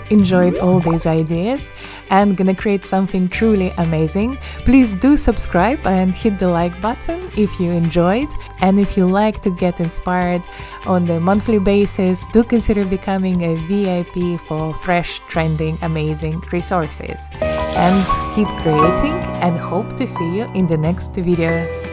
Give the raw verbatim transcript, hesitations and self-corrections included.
enjoyed all these ideas and gonna create something truly amazing, please do subscribe and hit the like button if you enjoyed. And if you like to get inspired on the monthly basis, do consider becoming a V I P for fresh, trending, amazing resources. And keep creating, and hope to see you in the next video.